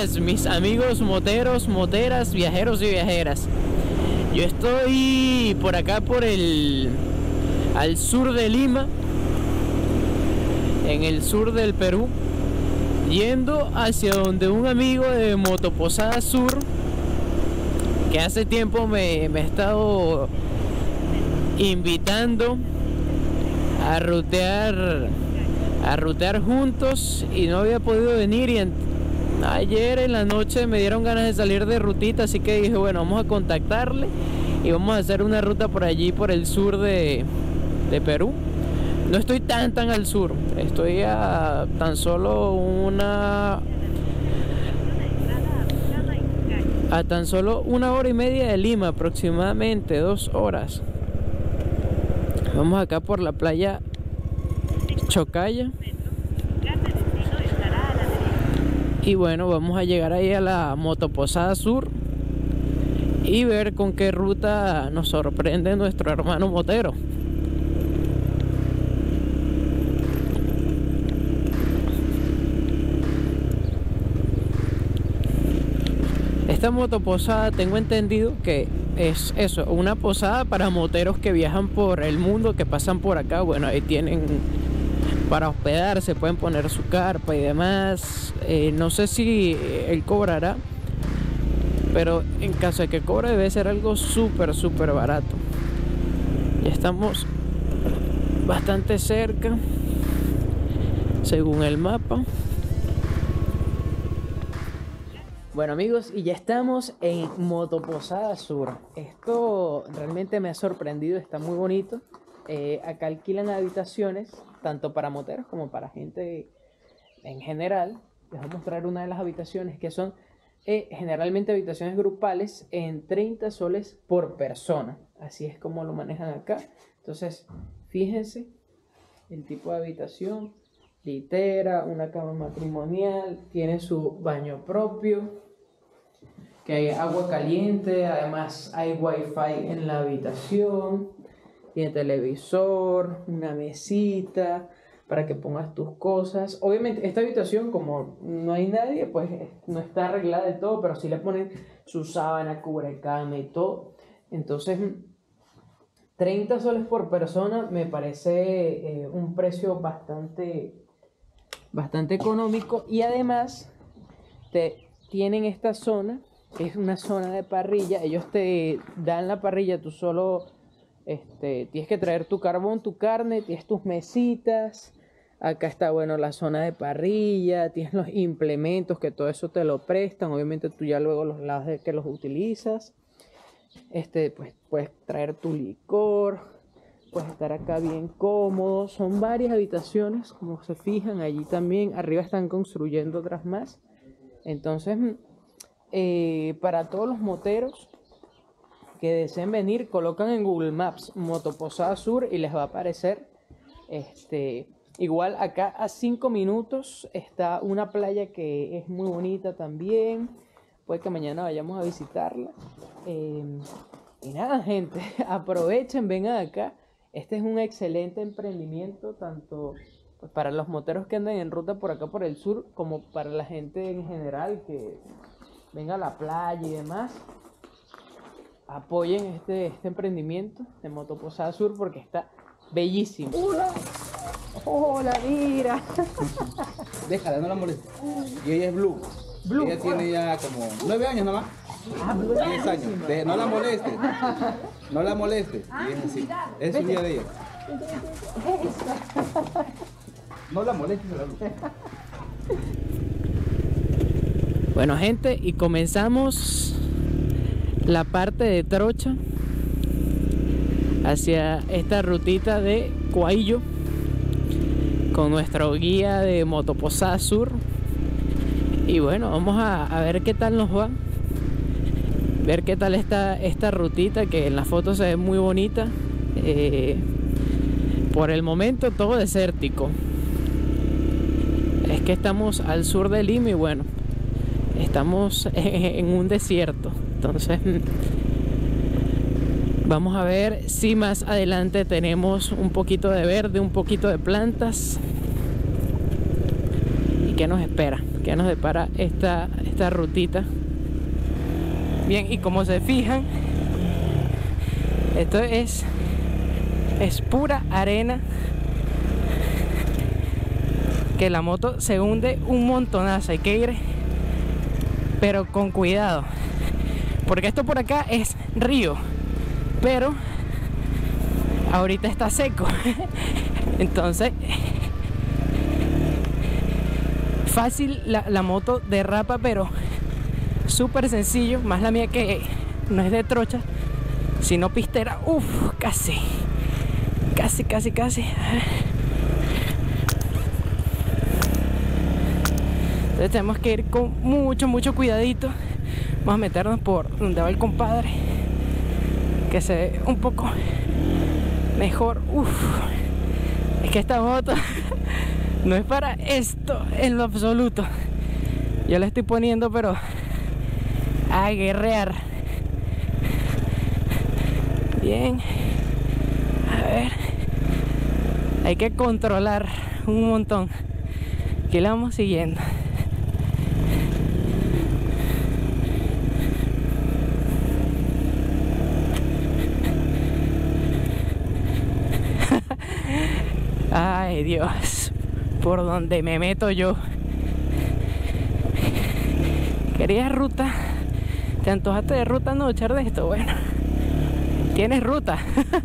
días, mis amigos moteros, moteras, viajeros y viajeras. Yo estoy por acá al sur de Lima, en el sur del Perú, yendo hacia donde un amigo de Motoposada Sur, que hace tiempo me ha estado invitando a rutear juntos y no había podido venir, y ayer en la noche me dieron ganas de salir de rutita, así que dije, bueno, vamos a contactarle y vamos a hacer una ruta por allí, por el sur de Perú. No estoy tan al sur, estoy a tan solo una hora y media de Lima, aproximadamente 2 horas. Vamos acá por la playa Chocaya. Y bueno, vamos a llegar ahí a la Motoposada Sur y ver con qué ruta nos sorprende nuestro hermano motero. Esta motoposada tengo entendido que es eso, una posada para moteros que viajan por el mundo, que pasan por acá. Bueno, ahí tienen para hospedarse, pueden poner su carpa y demás. No sé si él cobrará, pero en caso de que cobre debe ser algo súper barato. Ya estamos bastante cerca, según el mapa. Bueno amigos, y ya estamos en Motoposada Sur. Esto realmente me ha sorprendido, está muy bonito. Acá alquilan habitaciones, tanto para moteros como para gente en general. Les voy a mostrar una de las habitaciones, que son generalmente habitaciones grupales en 30 soles por persona. Así es como lo manejan acá. Entonces, fíjense el tipo de habitación: litera, una cama matrimonial, tiene su baño propio, que hay agua caliente, además hay wifi en la habitación, tiene televisor, una mesita para que pongas tus cosas. Obviamente esta habitación, como no hay nadie, pues no está arreglada del todo, pero sí le ponen su sábana, cubrecama y todo. Entonces 30 soles por persona me parece un precio bastante económico. Y además tienen esta zona, que es una zona de parrilla. Ellos te dan la parrilla, tú solo tienes que traer tu carbón, tu carne, tienes tus mesitas. Acá está, bueno, la zona de parrilla, tienes los implementos, que todo eso te lo prestan. Obviamente tú ya luego los lados de que los utilizas. Pues puedes traer tu licor, puedes estar acá bien cómodo. Son varias habitaciones, como se fijan allí también. Arriba están construyendo otras más. Entonces, para todos los moteros que deseen venir, colocan en Google Maps Motoposada Sur y les va a aparecer. Igual acá a 5 minutos está una playa que es muy bonita también. Puede que mañana vayamos a visitarla. Y nada, gente, aprovechen, vengan acá. Este es un excelente emprendimiento, tanto pues para los moteros que andan en ruta por acá por el sur, como para la gente en general que venga a la playa y demás. Apoyen este emprendimiento de Motoposada Sur porque está bellísimo. Hola, mira. Déjala, no la molestes. Y ella es Blue. Ella tiene ya como 9 años nomás. 10 años. No la molestes. No la molestes. Y es así. Es su día de ella. No la molestes a la Blue. Bueno, gente, y comenzamos la parte de trocha hacia esta rutita de Coaillo con nuestro guía de Motoposada Sur. Y bueno, vamos a ver qué tal nos va, ver qué tal está esta rutita, que en la foto se ve muy bonita. Por el momento todo desértico, es que estamos al sur de Lima y bueno, estamos en un desierto. Entonces vamos a ver si más adelante tenemos un poquito de verde, un poquito de plantas. qué nos espera, qué nos depara esta rutita. Bien, y como se fijan, esto es pura arena, que la moto se hunde un montonazo. Hay que ir pero con cuidado, porque esto por acá es río, pero ahorita está seco. Entonces fácil la moto derrapa, pero súper sencillo. Más la mía, que no es de trocha sino pistera. Casi. Entonces tenemos que ir con mucho cuidadito. Vamos a meternos por donde va el compadre, que se ve un poco mejor. Es que esta moto no es para esto en lo absoluto. Yo le estoy poniendo pero a guerrear. Bien, a ver, hay que controlar un montón. Aquí la vamos siguiendo. Ay, Dios, por donde me meto yo. ¿Querías ruta? ¿Te antojaste de ruta noche de esto? Bueno, tienes ruta.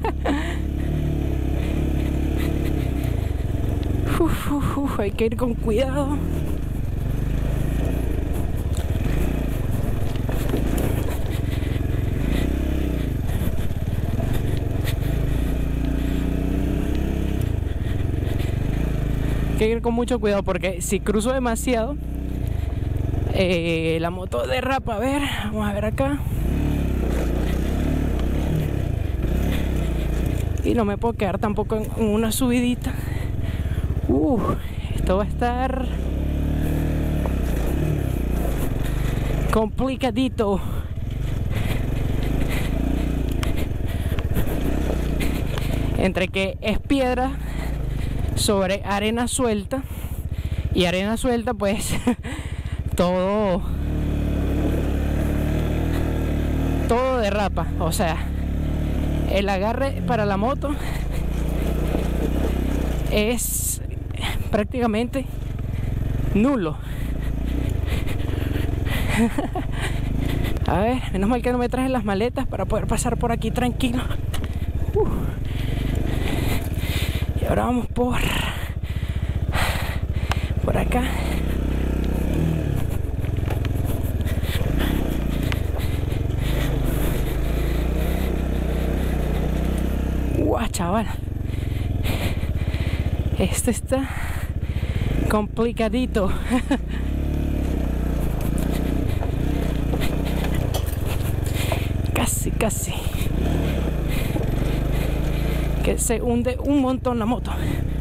Hay que ir con cuidado. Hay que ir con mucho cuidado, porque si cruzo demasiado, la moto derrapa. A ver, vamos a ver acá. Y no me puedo quedar tampoco en una subidita. Esto va a estar complicadito. Entre que es piedra sobre arena suelta, y arena suelta, pues todo derrapa. O sea, el agarre para la moto es prácticamente nulo. A ver, menos mal que no me traje las maletas para poder pasar por aquí tranquilo. Y ahora vamos por acá. Chaval, esto está complicadito. Casi que se hunde un montón la moto.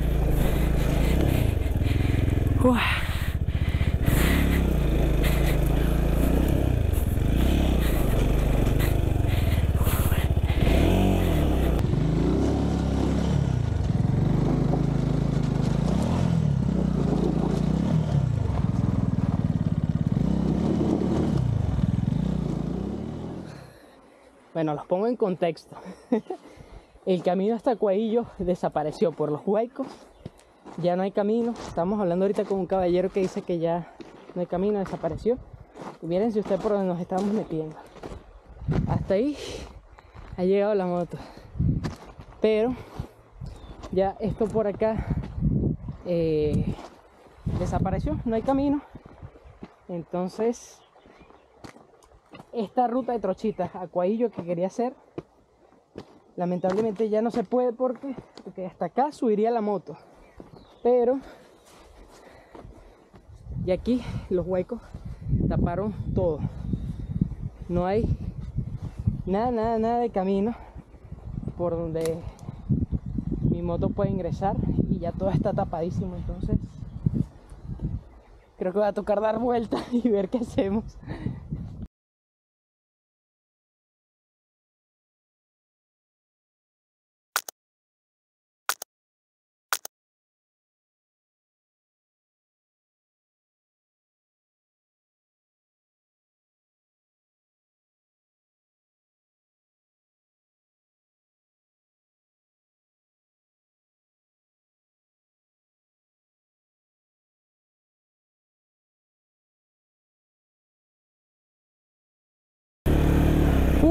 Bueno, los pongo en contexto. El camino hasta Cuahillo desapareció por los huaicos. Ya no hay camino. Estamos hablando ahorita con un caballero que dice que ya no hay camino, desapareció. Y miren si ustedes por donde nos estamos metiendo. Hasta ahí ha llegado la moto. Pero ya esto por acá desapareció, no hay camino. Entonces esta ruta de Trochitas a Cuahillo que quería hacer, lamentablemente ya no se puede, porque hasta acá subiría la moto, pero y aquí los huecos taparon todo. No hay nada de camino por donde mi moto puede ingresar, y ya todo está tapadísimo. Entonces creo que va a tocar dar vuelta y ver qué hacemos.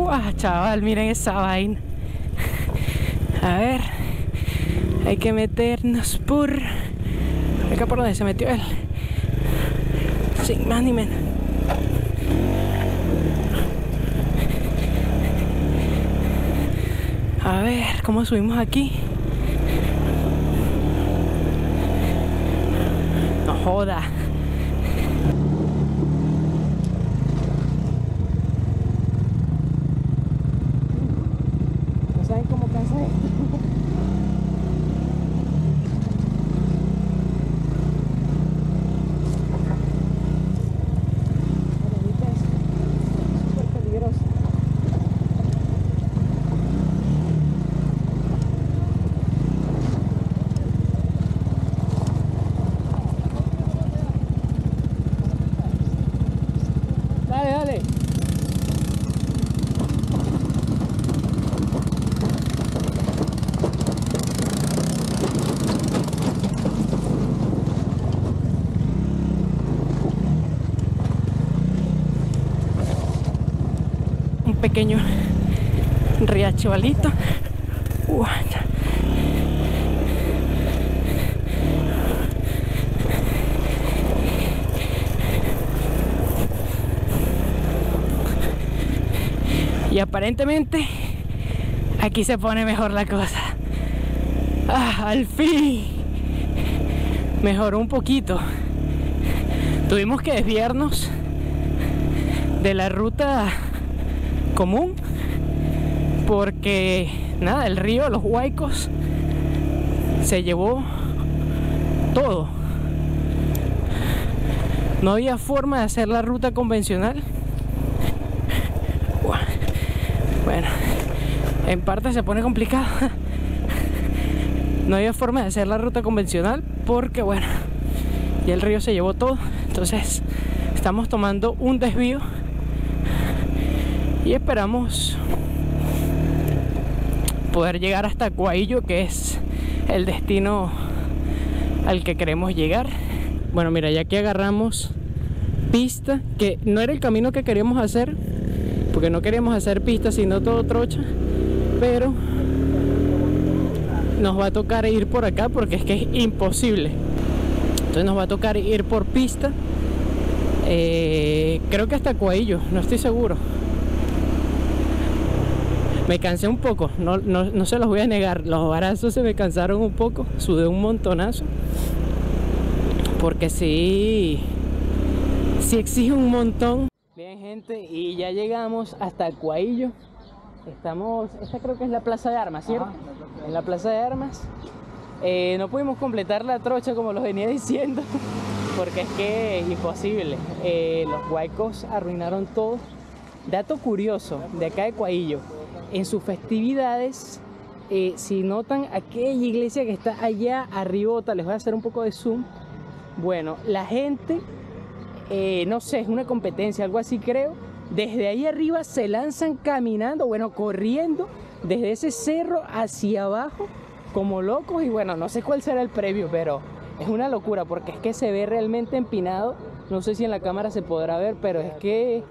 ¡Guau, chaval! Miren esa vaina. A ver. Hay que meternos por... acá por donde se metió él. Sin más ni menos. A ver, ¿cómo subimos aquí? No joda. ¿No saben cómo cansa esto? Dale, dale. Un pequeño riachuelito. Y aparentemente aquí se pone mejor la cosa. Al fin mejoró un poquito. Tuvimos que desviarnos de la ruta común porque nada, el río, los huaicos se llevó todo. No había forma de hacer la ruta convencional. Bueno, en parte se pone complicado. No había forma de hacer la ruta convencional porque, bueno, ya el río se llevó todo. Entonces estamos tomando un desvío y esperamos poder llegar hasta Cuaillo, que es el destino al que queremos llegar. Bueno, mira, ya que agarramos pista, que no era el camino que queríamos hacer, porque no queríamos hacer pista sino todo trocha, pero nos va a tocar ir por acá porque es que es imposible. Entonces nos va a tocar ir por pista. Creo que hasta Cuaillo, no estoy seguro. Me cansé un poco, no se los voy a negar. Los brazos se me cansaron un poco, sudé un montonazo, porque sí exige un montón. Bien, gente, y ya llegamos hasta Cuaillo. Esta creo que es la Plaza de Armas, ¿cierto? Ajá, en la Plaza de Armas. No pudimos completar la trocha como los venía diciendo, porque es que es imposible. Los huaicos arruinaron todo. Dato curioso de acá de Cuaillo: en sus festividades, si notan aquella iglesia que está allá arribota, les voy a hacer un poco de zoom. Bueno, la gente, no sé, es una competencia, algo así creo. Desde ahí arriba se lanzan caminando, bueno, corriendo desde ese cerro hacia abajo como locos. Y bueno, no sé cuál será el premio, pero es una locura porque es que se ve realmente empinado. No sé si en la cámara se podrá ver, pero es que,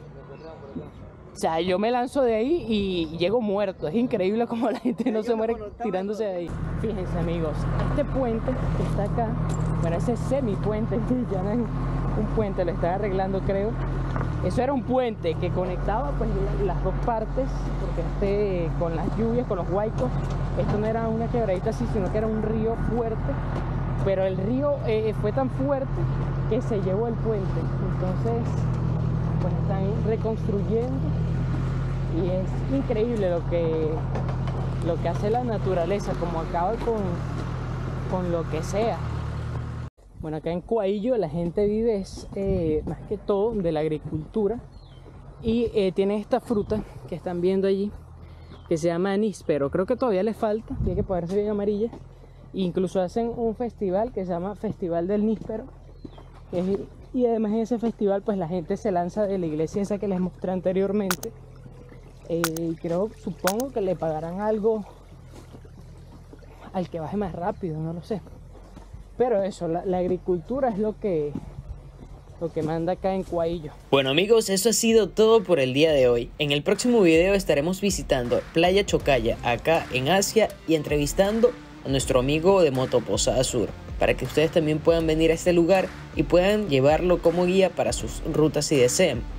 o sea, yo me lanzo de ahí y llego muerto. Es increíble cómo la gente no se muere tirándose de ahí. Fíjense, amigos, este puente que está acá, bueno, ese semipuente que llaman un puente, lo están arreglando creo. Eso era un puente que conectaba pues las dos partes, porque con las lluvias, con los huaicos, esto no era una quebradita así, sino que era un río fuerte. Pero el río fue tan fuerte que se llevó el puente. Entonces, pues están reconstruyendo y es increíble lo que hace la naturaleza, como acaba con lo que sea. Bueno, acá en Cuaillo la gente vive más que todo de la agricultura y tiene esta fruta que están viendo allí que se llama níspero. Creo que todavía le falta, tiene que ponerse bien amarilla. Incluso hacen un festival que se llama Festival del Níspero, y además en ese festival pues la gente se lanza de la iglesia esa que les mostré anteriormente. Supongo que le pagarán algo al que baje más rápido, no lo sé. Pero eso, la agricultura es lo que lo que manda acá en Cuaillo. Bueno amigos, eso ha sido todo por el día de hoy. En el próximo video estaremos visitando Playa Chocaya acá en Asia y entrevistando a nuestro amigo de Motoposada Sur, para que ustedes también puedan venir a este lugar y puedan llevarlo como guía para sus rutas si desean.